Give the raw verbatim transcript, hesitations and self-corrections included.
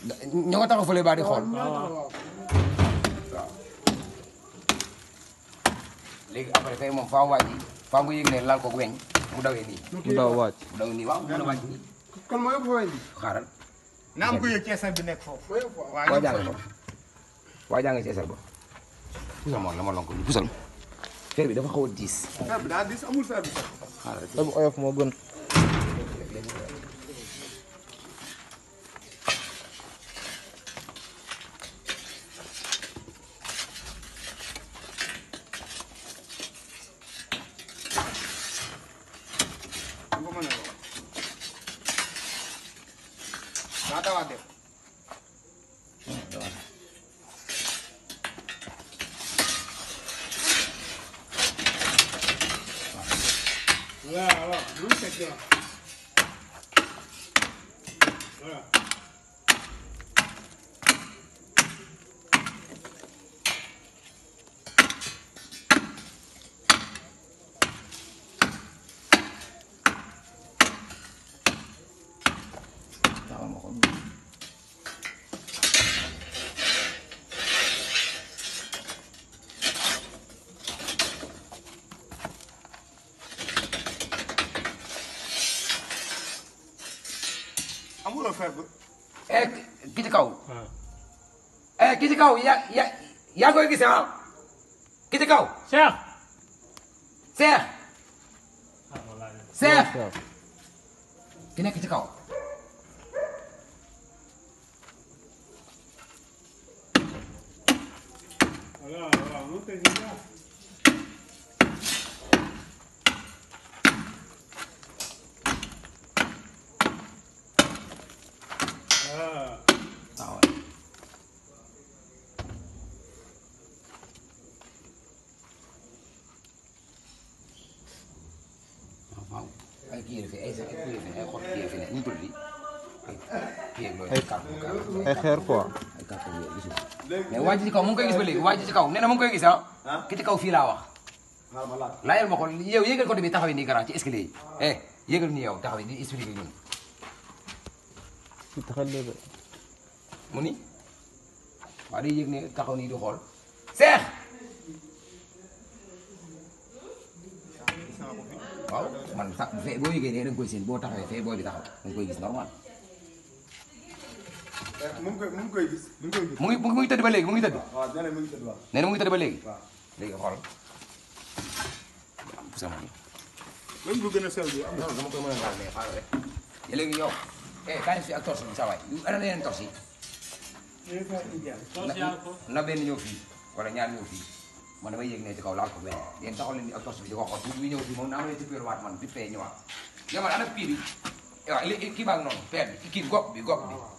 ñoo nga taxaw fële ba di xool. waaw léegi après kay moom faa waaj yi faa nga yëg ne laal ko weñ mu dawee nii. mu daw wàcc. mu daw nii waaw mu daw wàcc nii. kon moo yóbbu fa weñ bi. xaaral. na am ko yëg ceesal bi nekk foofu. waa jàng ko waa jàng ceesal ba. pusal moom la ma lonk nii pusal. fer bi dafa xaw a diis. fer bi daa diis amul fer bi sax. xaaral bu oyof moo gën. daa dawaat def. waaw waaw lu mu teg waaw. voilà. amuloo fer bi. eh ki ci kaw. eh ki ci kaw yaa yaa yaa koy gis ah. ki ci kaw. Cheikh. Cheikh. Cheikh. ki nekk ci kaw. waaw waaw mu teg nii waaw. waaw. waaw ay kii la fi ay sax ay kii la fi ay xott kii la fi ne ñu tudd lii ay kii ak loolu ay kàpp ay xeer quoi. ay kàpp yooyu gisul mais waa ji ci kaw mu ngi koy gis ba léegi waa ji ci kaw nee na mu ngi koy gis ah. ki ci kaw fii laa wax. laajal ma ko yow yéegal côté bi taxawee nii garant ci escalier yi eh yéegal nii yow taxawee di expliqué ñun. taxal de. mu ni waa day yéeg ne taxaw nii di xool. Seex. waaw man sax fee boo yëgee ne da nga koy seen boo taxawee fee booy bi taxaw da nga koy gis normal. mu ngi koy mu ngi koy gis mu ngi koy gis. mu ngi mu ngi tëdd ba léegi mu ngi tëdd. waaw nee na mu ngi tëdd waaw. nee na mu ngi tëdd ba léegi. waaw léegi xool. am sama nii. même bu gën a sew bi am non dama koy mën a laal mais xaaral rek. te léegi yow. eh kaay fi ak torche bi saa waay yu ana yeneen torche yi. na na benn ñëw fii wala ñaar ñëw fii man damay yëg ne ci kaw laal ko benn yéen taxaw leen ni ak torche bi di ko xool bu ñëw fii moom naa ma leen ci waat man bi fee ñëwaat. yow man ana pii bi waaw li kii baa ngi noonu peer bi kii gopp bi gopp bi